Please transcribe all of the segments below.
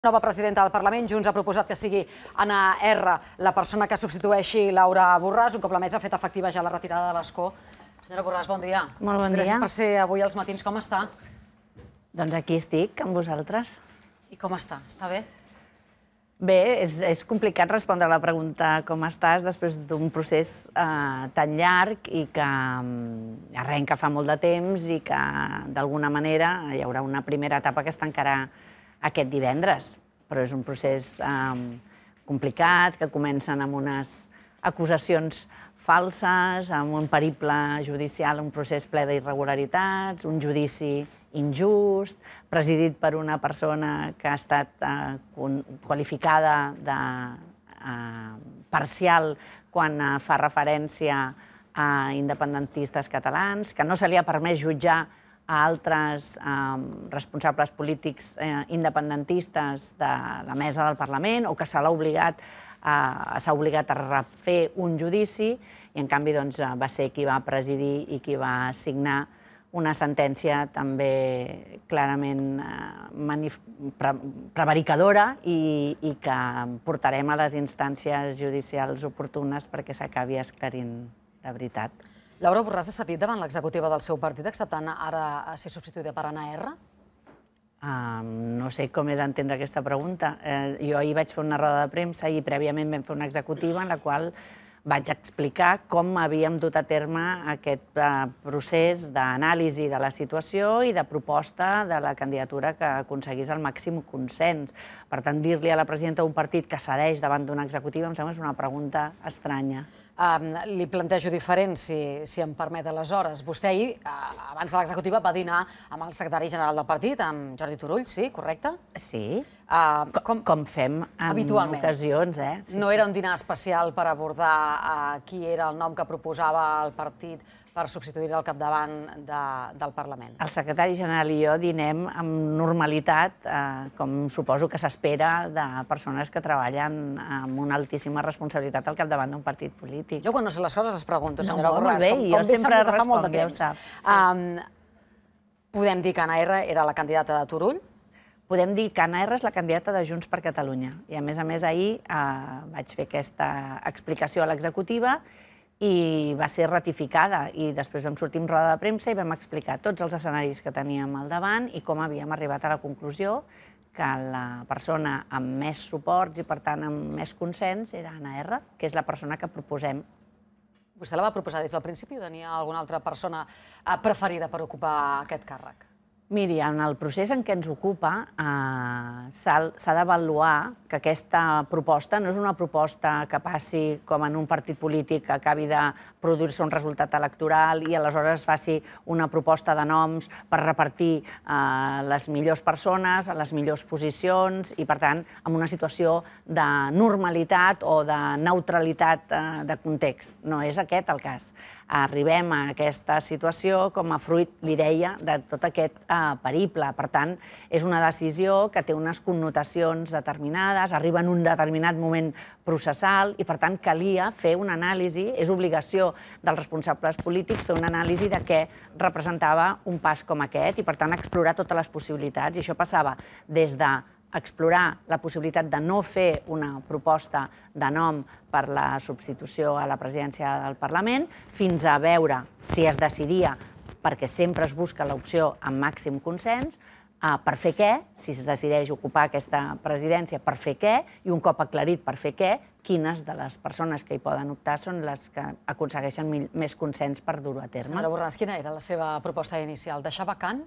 Nova presidenta del Parlament, Junts ha proposat que sigui Anna R, la persona que substitueixi Laura Borràs, un cop la mesa ha fet efectiva ja la retirada de l'escó. Senyora Borràs, bon dia. Molt bon dia. Gràcies per ser avui als matins. Com està? Doncs aquí estic, amb vosaltres. I com està? Està bé? Bé, és complicat respondre a la pregunta com estàs després d'un procés tan llarg i que arrenca fa molt de temps i que d'alguna manera hi haurà una primera etapa que es tancarà aquest divendres, però és un procés complicat, que comencen amb unes acusacions falses, amb un periple judicial, un procés ple d'irregularitats, un judici injust, presidit per una persona que ha estat qualificada de parcial quan fa referència a independentistes catalans, que no se li ha permès jutjar a altres responsables polítics independentistes de la mesa del Parlament o que s'ha obligat a refer un judici i, en canvi, va ser qui va presidir i qui va signar una sentència també clarament prevaricadora i que portarem a les instàncies judicials oportunes perquè s'acabi esclarint la veritat. Laura Borràs ha sentit davant l'executiva del seu partit acceptant ara ser substituïda per Anna R? No sé com he d'entendre aquesta pregunta. Jo ahir vaig fer una roda de premsa i prèviament vam fer una executiva en la qual vaig explicar com havíem dut a terme aquest procés d'anàlisi de la situació i de proposta de la candidatura que aconseguís el màxim consens. Per tant, dir-li a la presidenta d'un partit que cedeix davant d'una executiva em sembla que és una pregunta estranya. Li plantejo diferent, si em permet aleshores. Vostè ahir, abans de l'executiva, va dinar amb el secretari general del partit, amb Jordi Turull, sí, correcte? Sí, com fem en ocasions. No era un dinar especial per abordar qui era el nom que proposava el partit per substituir al capdavant del Parlament? El secretari general i jo dinem amb normalitat, com suposo que s'espera de persones que treballen amb una altíssima responsabilitat al capdavant d'un partit polític. Jo quan no sé les coses les pregunto, senyora Borràs, com bé sap des de fa molt de temps. Podem dir que Anna R era la candidata de Turull? Podem dir que Anna R és la candidata de Junts per Catalunya. I a més ahir vaig fer aquesta explicació a l'executiva i va ser ratificada. I després vam sortir amb roda de premsa i vam explicar tots els escenaris que teníem al davant i com havíem arribat a la conclusió que la persona amb més suports i, per tant, amb més consens era Anna R, que és la persona que proposem. Vostè la va proposar des del principi o tenia alguna altra persona preferida per ocupar aquest càrrec? Miri, en el procés en què ens ocupa s'ha d'avaluar que aquesta proposta no és una proposta que passi com en un partit polític que acabi de produir-se un resultat electoral i aleshores es faci una proposta de noms per repartir les millors persones, les millors posicions i, per tant, en una situació de normalitat o de neutralitat de context. No és aquest el cas. Arribem a aquesta situació com a fruit, li deia, de tot aquest periple. Per tant, és una decisió que té unes connotacions determinades, arriba en un determinat moment processal i, per tant, calia fer una anàlisi, és obligació dels responsables polítics fer una anàlisi de què representava un pas com aquest i, per tant, explorar totes les possibilitats. I això passava des de explorar la possibilitat de no fer una proposta de nom per la substitució a la presidència del Parlament, fins a veure si es decidia, perquè sempre es busca l'opció amb màxim consens, per fer què, si es decideix ocupar aquesta presidència, per fer què, i un cop aclarit per fer què, quines de les persones que hi poden optar són les que aconsegueixen més consens per dur-ho a terme. Senyora Borràs, quina era la seva proposta inicial? Deixar vacant?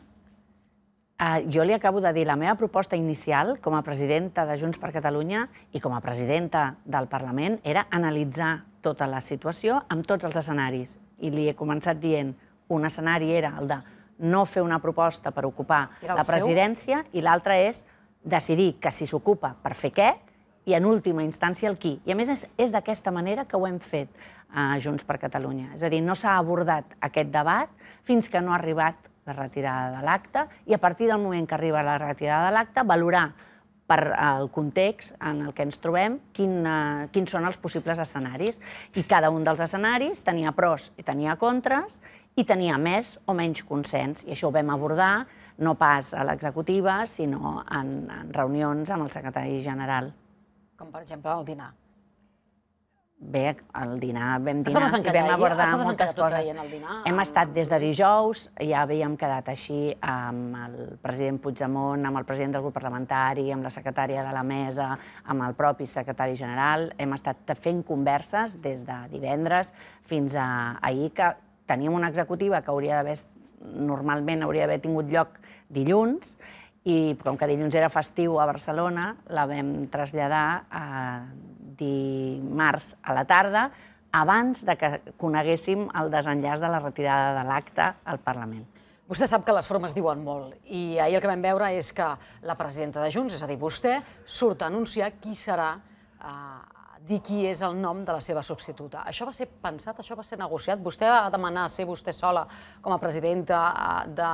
Jo li acabo de dir, la meva proposta inicial com a presidenta de Junts per Catalunya i com a presidenta del Parlament era analitzar tota la situació amb tots els escenaris. I li he començat dient, un escenari era el de no fer una proposta per ocupar la presidència i l'altre és decidir que si s'ocupa per fer què i en última instància el qui. I a més és d'aquesta manera que ho hem fet a Junts per Catalunya. És a dir, no s'ha abordat aquest debat fins que no ha arribat la retirada de l'acte i a partir del moment que arriba la retirada de l'acte valorar per el context en el que ens trobem quins són els possibles escenaris. I cada un dels escenaris tenia pros i tenia contres i tenia més o menys consens. I això ho vam abordar no pas a l'executiva, sinó en reunions amb el secretari general. Com per exemple el dinar. Bé, al dinar vam dinar i vam abordar moltes coses. Hem estat des de dijous, ja havíem quedat així amb el president Puigdemont, amb el president del grup parlamentari, amb la secretària de la mesa, amb el propi secretari general. Hem estat fent converses des de divendres fins a ahir, que teníem una executiva que normalment hauria d'haver tingut lloc dilluns, i com que dilluns era festiu a Barcelona, la vam traslladar a dimarts a la tarda, abans que coneguéssim el desenllaç de la retirada de l'acte al Parlament. Vostè sap que les formes diuen molt, i ahir el que vam veure és que la presidenta de Junts, és a dir, vostè, surt a anunciar qui serà, dir qui és el nom de la seva substituta. Això va ser pensat, això va ser negociat? Vostè va demanar ser vostè sola com a presidenta de...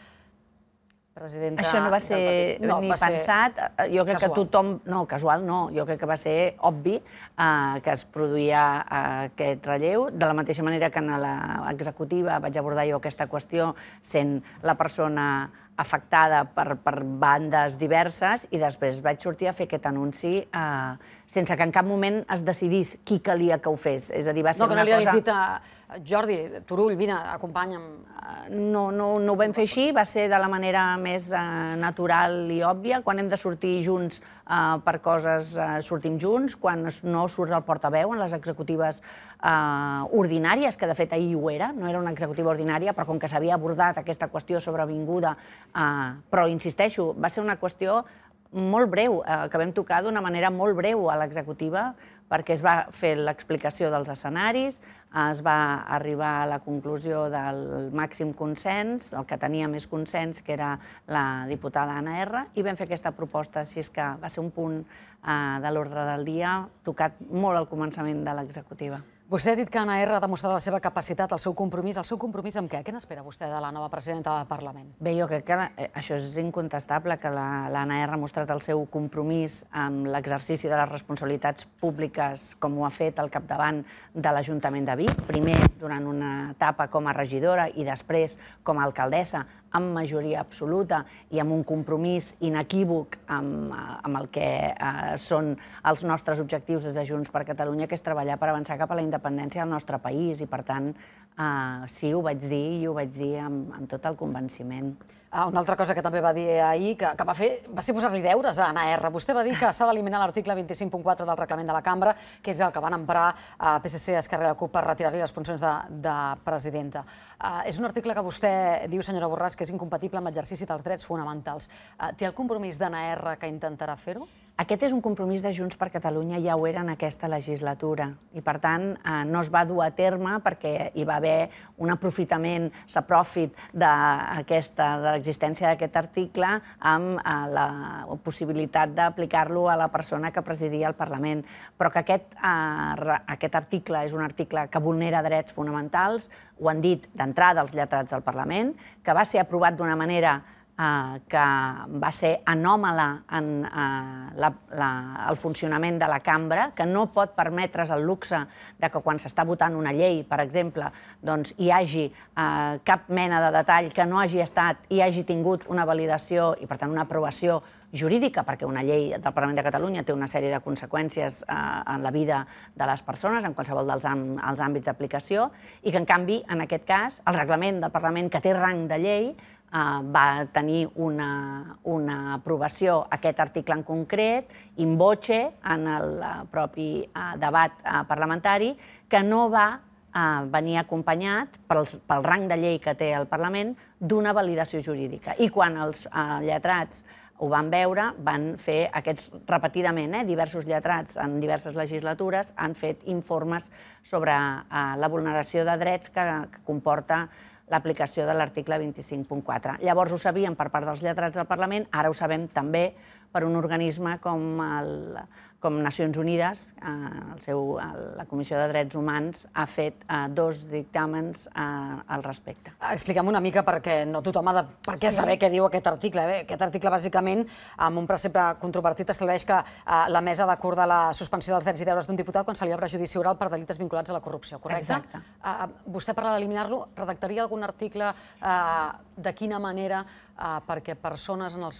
Això no va ser ni pensat, jo crec que tothom... No, casual no, jo crec que va ser obvi que es produïa aquest relleu, de la mateixa manera que en l'executiva vaig abordar jo aquesta qüestió sent la persona afectada per bandes diverses, i després vaig sortir a fer aquest anunci sense que en cap moment es decidís qui calia que ho fes. És a dir, va ser una cosa... No, que no li hagués dit a Jordi, Turull, vine, acompanya'm. No ho vam fer així, va ser de la manera més natural i òbvia. Quan hem de sortir junts per coses, sortim junts. Quan no surt el portaveu en les executives ordinàries, que de fet ahir ho era, no era una executiva ordinària, però com que s'havia abordat aquesta qüestió sobrevinguda, però insisteixo, va ser una qüestió molt breu, que vam tocar d'una manera molt breu a l'executiva, perquè es va fer l'explicació dels escenaris, es va arribar a la conclusió del màxim consens, el que tenia més consens, que era la diputada Anna R, i vam fer aquesta proposta, així és que va ser un punt de l'ordre del dia tocat molt al començament de l'executiva. Vostè ha dit que Anna R ha demostrat la seva capacitat, el seu compromís amb què? Què n'espera vostè de la nova presidenta del Parlament? Bé, jo crec que això és incontestable, que l'Anna R ha mostrat el seu compromís amb l'exercici de les responsabilitats públiques, com ho ha fet al capdavant de l'Ajuntament de Vic, primer durant una etapa com a regidora i després com a alcaldessa, amb majoria absoluta i amb un compromís inequívoc amb el que són els nostres objectius des de Junts per Catalunya, que és treballar per avançar cap a la independència del nostre país, i per tant sí, ho vaig dir, i ho vaig dir amb tot el convenciment. Una altra cosa que també va dir ahir, que va ser posar-li deures a Anna R. Vostè va dir que s'ha d'eliminar l'article 25.4 del reglament de la Cambra, que és el que van emprar PSC, Esquerra i la CUP per retirar-li les funcions de presidenta. És un article que vostè diu, senyora Borràs, que és incompatible amb l'exercici dels drets fonamentals. Té el compromís d'Anna R que intentarà fer-ho? Aquest és un compromís de Junts per Catalunya, ja ho era en aquesta legislatura, i per tant no es va dur a terme perquè hi va haver un aprofitament, s'aprofit de l'existència d'aquest article amb la possibilitat d'aplicar-lo a la persona que presidia el Parlament. Però que aquest article és un article que vulnera drets fonamentals, ho han dit d'entrada els lletrats del Parlament, que va ser aprovat d'una manera que va ser anòmala en el funcionament de la cambra, que no pot permetre's el luxe que quan s'està votant una llei, per exemple, hi hagi cap mena de detall que no hagi estat i hagi tingut una validació i, per tant, una aprovació jurídica, perquè una llei del Parlament de Catalunya té una sèrie de conseqüències en la vida de les persones, en qualsevol dels àmbits d'aplicació, i que, en canvi, en aquest cas, el reglament del Parlament, que té rang de llei, va tenir una aprovació, aquest article en concret, in voce, en el propi debat parlamentari, que no va venir acompanyat, pel rang de llei que té el Parlament, d'una validació jurídica. I quan els lletrats ho van veure, van fer aquests, repetidament, diversos lletrats en diverses legislatures, han fet informes sobre la vulneració de drets que comporta l'aplicació de l'article 25.4. Llavors ho sabíem per part dels lletrats del Parlament, ara ho sabem també per un organisme com Nacions Unides, la Comissió de Drets Humans ha fet 2 dictàmens al respecte. Expliquem una mica perquè no tothom ha de saber què diu aquest article. Aquest article, bàsicament, amb un precepte controvertit, estableix que la mesa ha d'acordar la suspensió dels drets i deures d'un diputat quan se li obre judici oral per delictes vinculats a la corrupció, correcte? Exacte. Vostè parla d'eliminar-lo. Redactaria algun article de quina manera perquè persones en el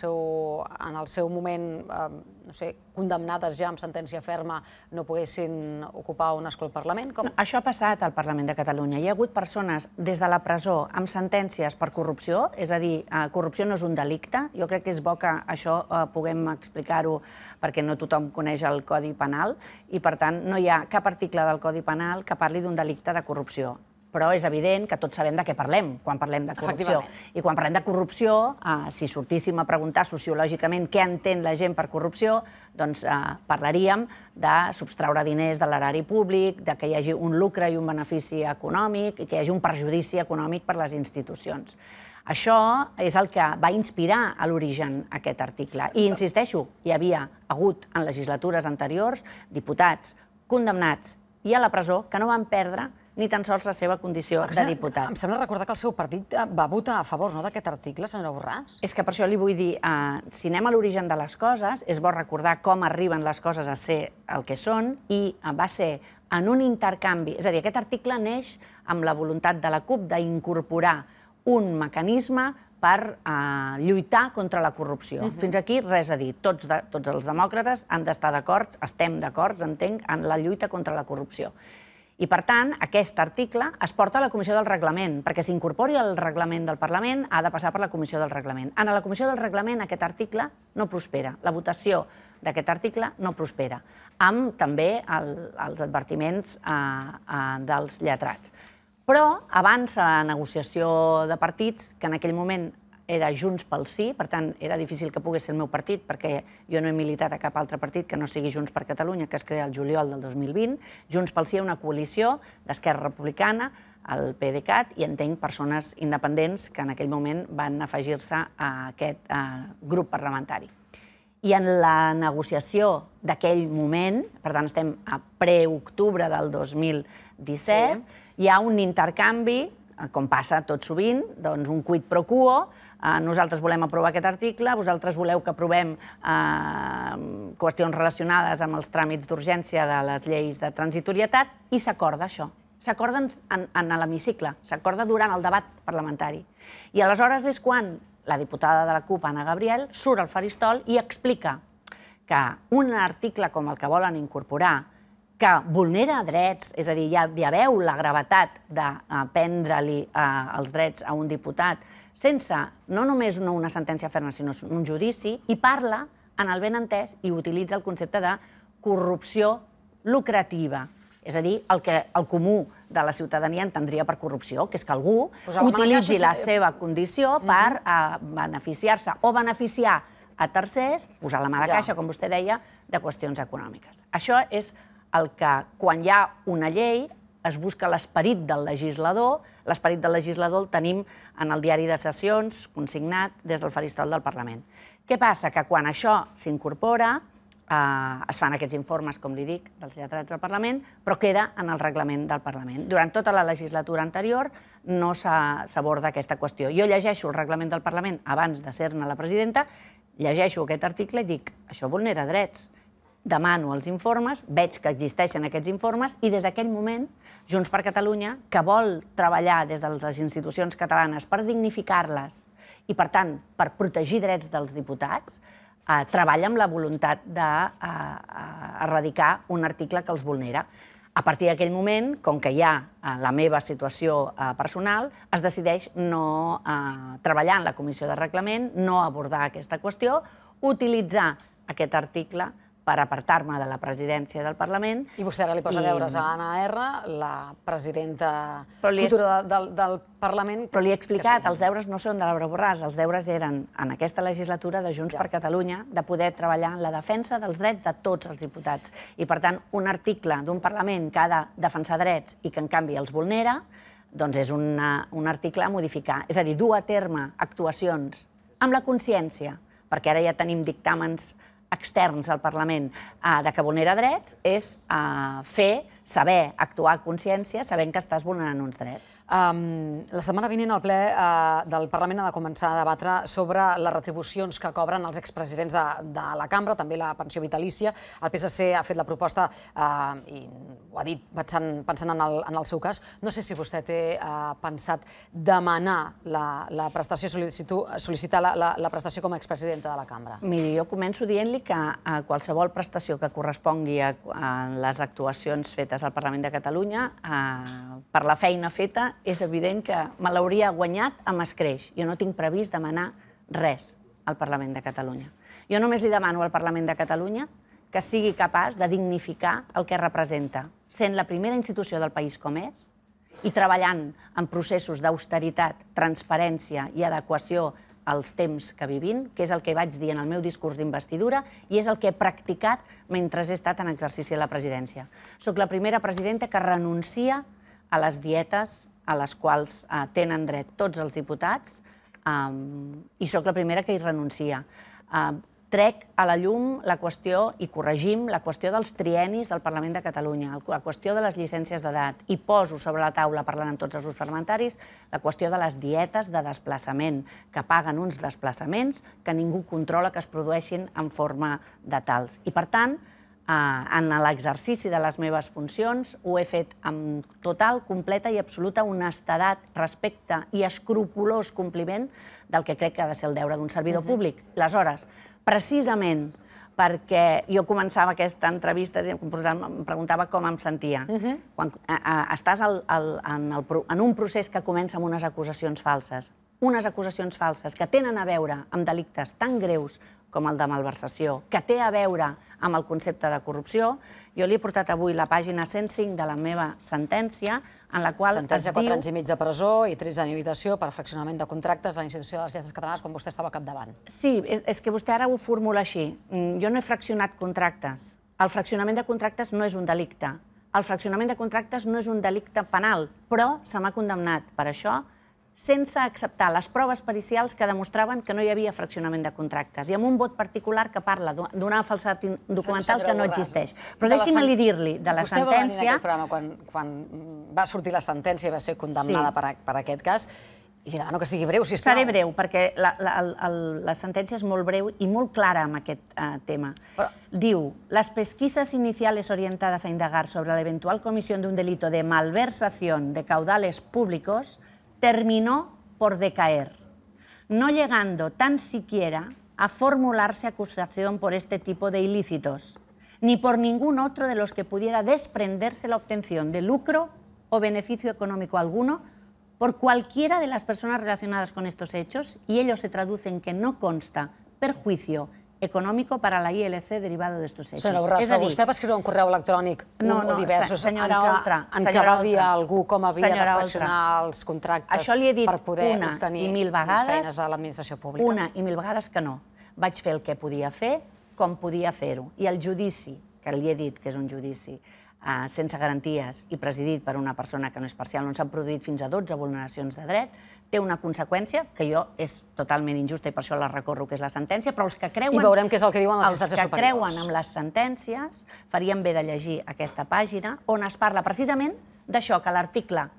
seu moment, no sé, condemnades ja amb sentència ferma no poguessin ocupar un escó al Parlament? Això ha passat al Parlament de Catalunya. Hi ha hagut persones des de la presó amb sentències per corrupció, és a dir, corrupció no és un delicte. Jo crec que és bo que això puguem explicar-ho perquè no tothom coneix el Codi Penal i, per tant, no hi ha cap article del Codi Penal que parli d'un delicte de corrupció. Però és evident que tots sabem de què parlem quan parlem de corrupció. I quan parlem de corrupció, si sortíssim a preguntar sociològicament què entén la gent per corrupció, doncs parlaríem de subtraure diners de l'erari públic, de que hi hagi un lucre i un benefici econòmic i que hi hagi un perjudici econòmic per les institucions. Això és el que va inspirar a l'origen aquest article. I insisteixo, hi havia hagut en legislatures anteriors diputats condemnats i a la presó que no van perdre ni tan sols la seva condició de diputat. Em sembla recordar que el seu partit va votar a favor d'aquest article, senyora Borràs. És que per això li vull dir, si anem a l'origen de les coses, és bo recordar com arriben les coses a ser el que són i va ser en un intercanvi. És a dir, aquest article neix amb la voluntat de la CUP d'incorporar un mecanisme per lluitar contra la corrupció. Fins aquí res a dir. Tots els demòcrates han d'estar d'acord, estem d'acord, entenc, en la lluita contra la corrupció. I, per tant, aquest article es porta a la Comissió del Reglament. Perquè s'incorpori al reglament del Parlament ha de passar per la Comissió del Reglament. En la Comissió del Reglament aquest article no prospera. La votació d'aquest article no prospera, amb també els advertiments dels lletrats. Però avança la negociació de partits, que en aquell moment era Junts pel Sí, per tant, era difícil que pogués ser el meu partit, perquè jo no he militat a cap altre partit que no sigui Junts per Catalunya, que es crea el juliol del 2020. Junts pel Sí és una coalició d'Esquerra Republicana, el PDeCAT, i entenc persones independents que en aquell moment van afegir-se a aquest grup parlamentari. I en la negociació d'aquell moment, per tant, estem a pre-octubre del 2017, hi ha un intercanvi, com passa tot sovint, doncs un quid pro quo. Nosaltres volem aprovar aquest article, vosaltres voleu que aprovem qüestions relacionades amb els tràmits d'urgència de les lleis de transitorietat i s'acorda això. S'acorda en l'hemicicle, s'acorda durant el debat parlamentari. I aleshores és quan la diputada de la CUP, Anna Gabriel, surt al faristol i explica que un article com el que volen incorporar, que vulnera drets, és a dir, ja veu la gravetat de prendre-li els drets a un diputat sense no només una sentència ferma, sinó un judici, i parla en el benentès i utilitza el concepte de corrupció lucrativa. És a dir, el que el comú de la ciutadania entendria per corrupció, que és que algú utilitzi la seva condició per beneficiar-se o beneficiar a tercers, posar la mà a la caixa, com vostè deia, de qüestions econòmiques. Això és el que, quan hi ha una llei, es busca l'esperit del legislador. L'esperit del legislador el tenim en el diari de sessions, consignat des del faristol del Parlament. Què passa? Que quan això s'incorpora, es fan aquests informes, com li dic, dels lletrats del Parlament, però queda en el reglament del Parlament. Durant tota la legislatura anterior no s'aborda aquesta qüestió. Jo llegeixo el reglament del Parlament abans de ser-ne la presidenta, llegeixo aquest article i dic, això vulnera drets. Demano els informes, veig que existeixen aquests informes i des d'aquell moment Junts per Catalunya, que vol treballar des de les institucions catalanes per dignificar-les i, per tant, per protegir drets dels diputats, treballa amb la voluntat d'erradicar un article que els vulnera. A partir d'aquell moment, com que hi ha la meva situació personal, es decideix no treballar en la Comissió de Reglament, no abordar aquesta qüestió, utilitzar aquest article per apartar-me de la presidència del Parlament. I vostè ara li posa deures a Anna R, la presidenta futura del Parlament. Però li he explicat, els deures no són de Laura Borràs, els deures eren en aquesta legislatura de Junts per Catalunya de poder treballar en la defensa dels drets de tots els diputats. I, per tant, un article d'un Parlament que ha de defensar drets i que, en canvi, els vulnera, doncs és un article a modificar. És a dir, dur a terme actuacions amb la consciència, perquè ara ja tenim dictàmens externs al Parlament de que vulnera drets, és fer saber actuar a consciència sabent que estàs vulnerant uns drets. La setmana vinent el ple del Parlament ha de començar a debatre sobre les retribucions que cobren els expresidents de la cambra, també la pensió vitalícia. El PSC ha fet la proposta i ho ha dit pensant en el seu cas. No sé si vostè té pensat demanar la prestació, sol·licitar la prestació com a expresidenta de la cambra. Miri, jo començo dient-li que qualsevol prestació que correspongui a les actuacions fetes al Parlament de Catalunya, per la feina feta, és evident que me l'hauria guanyat amb escreix. Jo no tinc previst demanar res al Parlament de Catalunya. Jo només li demano al Parlament de Catalunya que sigui capaç de dignificar el que representa, sent la primera institució del país com és, i treballant en processos d'austeritat, transparència i adequació als temps que vivim, que és el que vaig dir en el meu discurs d'investidura i és el que he practicat mentre he estat en exercici de la presidència. Soc la primera presidenta que renuncia a les dietes a les quals tenen dret tots els diputats i sóc la primera que hi renuncia. Trec a la llum la qüestió i corregim la qüestió dels triennis al Parlament de Catalunya, la qüestió de les llicències d'edat i poso sobre la taula, parlant amb tots els grups parlamentaris, la qüestió de les dietes de desplaçament, que paguen uns desplaçaments que ningú controla que es produeixin en forma de tals. I per tant, en l'exercici de les meves funcions ho he fet amb total, completa i absoluta honestedat, respecte i escrupolós compliment del que crec que ha de ser el deure d'un servidor públic. Aleshores, precisament perquè jo començava aquesta entrevista i em preguntava com em sentia. Quan estàs en un procés que comença amb unes acusacions falses que tenen a veure amb delictes tan greus com el de malversació, que té a veure amb el concepte de corrupció, jo li he portat avui la pàgina 105 de la meva sentència, en la qual es diu... Sentència 4 anys i mig de presó i 13 d'inhabilitació per fraccionament de contractes a la institució de les lletres catalanes quan vostè estava al capdavant. Sí, és que vostè ara ho formula així. Jo no he fraccionat contractes. El fraccionament de contractes no és un delicte. El fraccionament de contractes no és un delicte penal, però se m'ha condemnat per això sense acceptar les proves pericials que demostraven que no hi havia fraccionament de contractes i amb un vot particular que parla d'una falsedat documental que no existeix. Però deixi'm dir-li de la sentència... Vostè va venir en aquest programa quan va sortir la sentència i va ser condemnada per aquest cas i li demano que sigui breu, sisplau. Seré breu, perquè la sentència és molt breu i molt clara amb aquest tema. Diu, las pesquisas iniciales orientadas a indagar sobre la eventual comisión de un delito de malversación de caudales públicos terminó por decaer, no llegando tan siquiera a formularse acusación por este tipo de ilícitos, ni por ningún otro de los que pudiera desprenderse la obtención de lucro o beneficio económico alguno por cualquiera de las personas relacionadas con estos hechos, y ello se traduce en que no consta perjuicio econòmic per a la ILC derivado d'estos hechos. Senyora Borràs, però vostè va escriure un correu electrònic o diversos en què va dir a algú com havia de fraccionar els contractes per poder obtenir més feines de l'administració pública. Una i mil vegades que no. Vaig fer el que podia fer, com podia fer-ho. I el judici, que li he dit que és un judici sense garanties i presidit per una persona que no és parcial, on s'han produït fins a 12 vulneracions de dret, té una conseqüència que és totalment injusta i per això la recorro, que és la sentència, però els que creuen... I veurem què és el que diuen les instàncies superiors. Els que creuen en les sentències farien bé de llegir aquesta pàgina on es parla precisament d'això, que l'article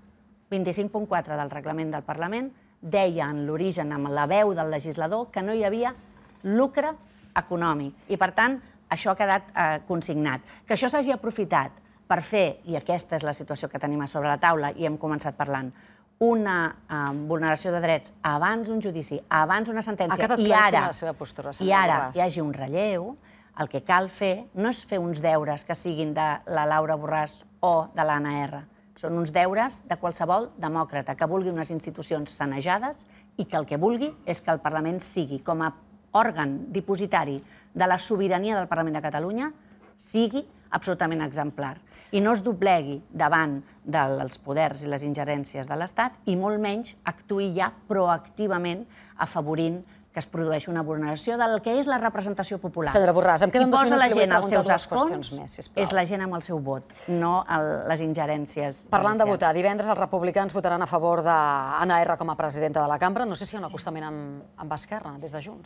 25.4 del reglament del Parlament deia en l'origen, amb la veu del legislador, que no hi havia lucre econòmic. I, per tant, això ha quedat consignat. Que això s'hagi aprofitat per fer, i aquesta és la situació que tenim a sobre la taula i hem començat parlant, una vulneració de drets abans d'un judici, abans d'una sentència, i ara hi hagi un relleu, el que cal fer no és fer uns deures que siguin de la Laura Borràs o de l'Anna R. Són uns deures de qualsevol demòcrata que vulgui unes institucions sanejades i que el que vulgui és que el Parlament sigui, com a òrgan dipositari de la sobirania del Parlament de Catalunya, sigui absolutament exemplar i no es doblegui davant dels poders i les ingerències de l'Estat i molt menys actuï ja proactivament afavorint que es produeixi una vulneració del que és la representació popular. Senyora Borràs, em queden 2 minuts i li vull preguntar dues qüestions més, sisplau. És la gent amb el seu vot, no les ingerències. Parlant de votar, divendres els republicans votaran a favor d'Anna R com a presidenta de la cambra. No sé si hi ha un acostament amb Esquerra, des de Junts.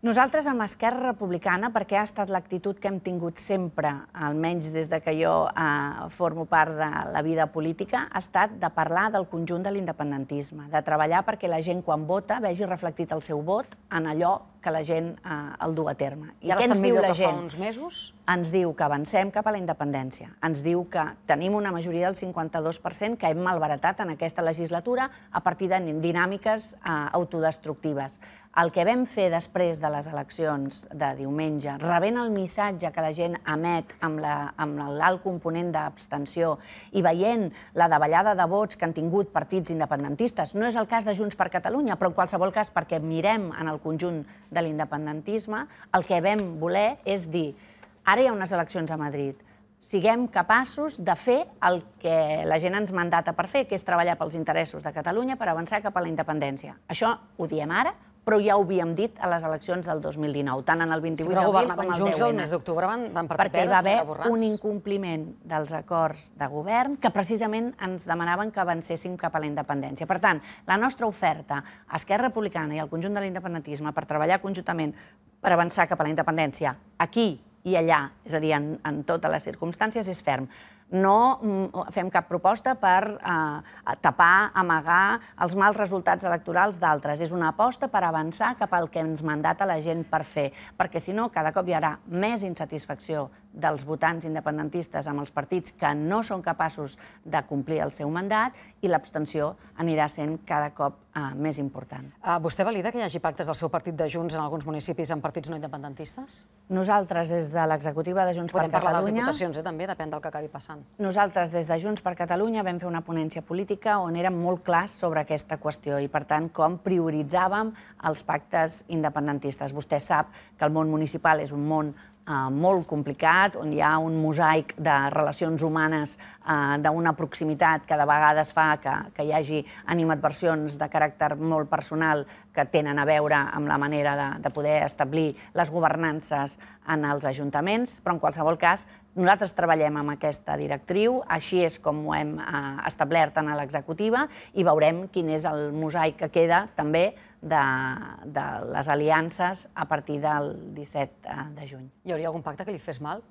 Nosaltres amb Esquerra Republicana, perquè ha estat l'actitud que hem tingut sempre, almenys des que jo formo part de la vida política, ha estat de parlar del conjunt de l'independentisme, de treballar perquè la gent quan vota vegi reflectit el seu vot en allò que la gent el du a terme. I ara estan millor que fa uns mesos? Ens diu que avancem cap a la independència. Ens diu que tenim una majoria del 52% que hem malbaratat en aquesta legislatura a partir de dinàmiques autodestructives. El que vam fer després de les eleccions de diumenge, rebent el missatge que la gent emet amb l'alt component d'abstenció i veient la davallada de vots que han tingut partits independentistes, no és el cas de Junts per Catalunya, però en qualsevol cas perquè mirem en el conjunt de l'independentisme, el que vam voler és dir, ara hi ha unes eleccions a Madrid, siguem capaços de fer el que la gent ens mandata per fer, que és treballar pels interessos de Catalunya per avançar cap a la independència. Això ho diem ara, però ja ho havíem dit a les eleccions del 2019, tant en el 28 d'abril com el 10N. Governaven junts el mes d'octubre, van partir perquè hi va haver un incompliment dels acords de govern que precisament ens demanaven que avancéssim cap a la independència. Per tant, la nostra oferta a Esquerra Republicana i al conjunt de l'independentisme per treballar conjuntament per avançar cap a la independència aquí i allà, és a dir, en totes les circumstàncies, és ferm. No fem cap proposta per tapar, amagar els mals resultats electorals d'altres. És una aposta per avançar cap al que ens mandata la gent per fer, perquè si no, cada cop hi haurà més insatisfacció dels votants independentistes amb els partits que no són capaços de complir el seu mandat i l'abstenció anirà sent cada cop més important. Vostè valida que hi hagi pactes del seu partit de Junts en alguns municipis amb partits no independentistes? Nosaltres, des de l'executiva de Junts per Catalunya... Podem parlar de les diputacions, també, depèn del que acabi passant. Nosaltres, des de Junts per Catalunya, vam fer una ponència política on érem molt clars sobre aquesta qüestió i, per tant, com prioritzàvem els pactes independentistes. Vostè sap que el món municipal és un món molt complicat, on hi ha un mosaic de relacions humanes d'una proximitat que de vegades fa que hi hagi animadversions de caràcter molt personal que tenen a veure amb la manera de poder establir les governances en els ajuntaments, però en qualsevol cas nosaltres treballem amb aquesta directriu, així és com ho hem establert en l'executiva i veurem quin és el mosaic que queda també de les aliances a partir del 17 de juny. Hi hauria algun pacte que li fes mal?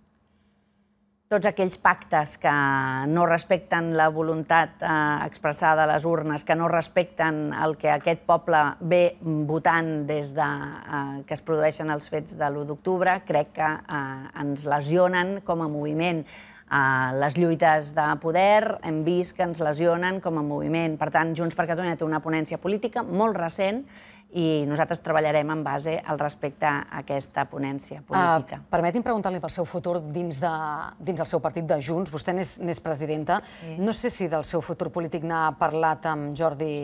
Tots aquells pactes que no respecten la voluntat expressada a les urnes, que no respecten el que aquest poble ve votant des que es produeixen els fets de l'1 d'octubre, crec que ens lesionen com a moviment. Les lluites de poder hem vist que ens lesionen com a moviment. Per tant, Junts per Catalunya té una ponència política molt recent i nosaltres treballarem en base al respecte a aquesta ponència política. Permeti'm preguntar-li pel seu futur dins del seu partit de Junts. Vostè n'és presidenta. No sé si del seu futur polític n'ha parlat amb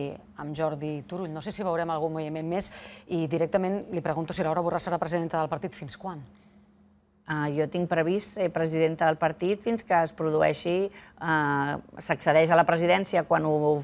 Jordi Turull. No sé si veurem algun moviment més i directament li pregunto si Laura Borràs serà presidenta del partit fins quan? Jo tinc previst ser presidenta del partit fins que es produeixi, s'accedeix a la presidència quan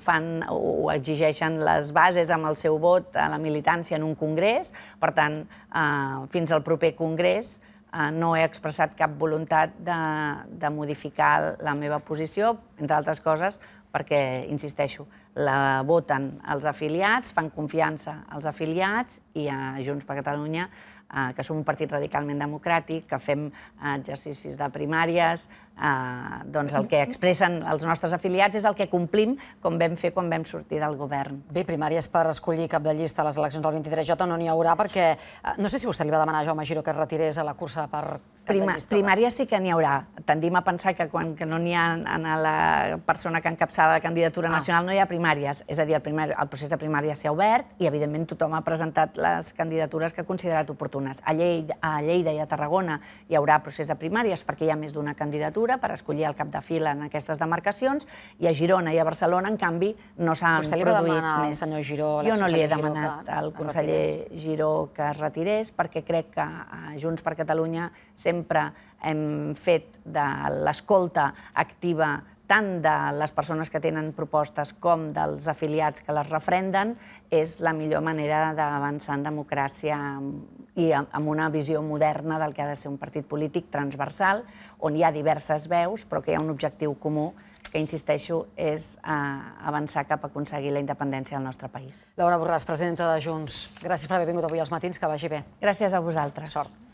ho exigeixen les bases amb el seu vot a la militància en un congrés. Per tant, fins al proper congrés no he expressat cap voluntat de modificar la meva posició, entre altres coses, perquè, insisteixo, la voten els afiliats, fan confiança als afiliats i a Junts per Catalunya, que som un partit radicalment democràtic, que fem exercicis de primàries, doncs el que expressen els nostres afiliats és el que complim com vam fer quan vam sortir del govern. Bé, primàries per escollir cap de llista a les eleccions del 23J no n'hi haurà perquè no sé si vostè li va demanar a Jaume Giró que es retirés a la cursa per cap de llista. Primàries sí que n'hi haurà. Tendim a pensar que quan no n'hi ha a la persona que encapçala la candidatura nacional no hi ha primàries. És a dir, el procés de primàries s'ha obert i evidentment tothom ha presentat les candidatures que ha considerat oportunes. A Lleida i a Tarragona hi haurà procés de primàries perquè hi ha més d'una candidatura per escollir el cap de fila en aquestes demarcacions i a Girona i a Barcelona, en canvi, no s'han produït més. Vostè li va demanar al senyor Giró, Jo no li he demanat al conseller Giró que es retirés perquè crec que a Junts per Catalunya sempre hem fet de l'escolta activa tant de les persones que tenen propostes com dels afiliats que les refrenden, és la millor manera d'avançar en democràcia i amb una visió moderna del que ha de ser un partit polític transversal, on hi ha diverses veus, però que hi ha un objectiu comú, que que insisteixo, és avançar cap a aconseguir la independència del nostre país. Laura Borràs, presidenta de Junts, gràcies per haver vingut avui als matins, que vagi bé. Gràcies a vosaltres. Sort.